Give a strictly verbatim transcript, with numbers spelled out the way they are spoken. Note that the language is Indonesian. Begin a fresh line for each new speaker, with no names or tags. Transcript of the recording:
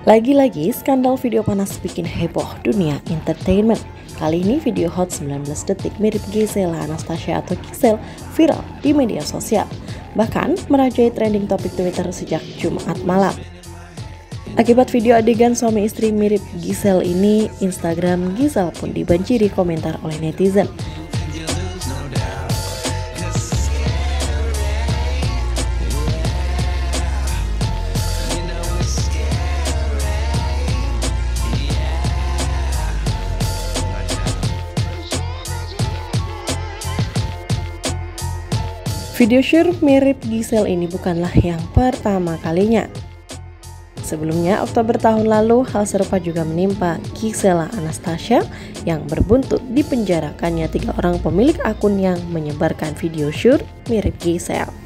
Lagi-lagi skandal video panas bikin heboh dunia entertainment. Kali ini video hot sembilan belas detik mirip Gisela Anastasia atau Gisel viral di media sosial. Bahkan merajai trending topik Twitter sejak Jumat malam. Akibat video adegan suami istri mirip Gisel ini, Instagram Gisel pun dibanjiri komentar oleh netizen. Video syur mirip Gisel ini bukanlah yang pertama kalinya. Sebelumnya, Oktober tahun lalu, hal serupa juga menimpa Gisela Anastasia yang berbuntut dipenjarakannya tiga orang pemilik akun yang menyebarkan video syur mirip Gisel.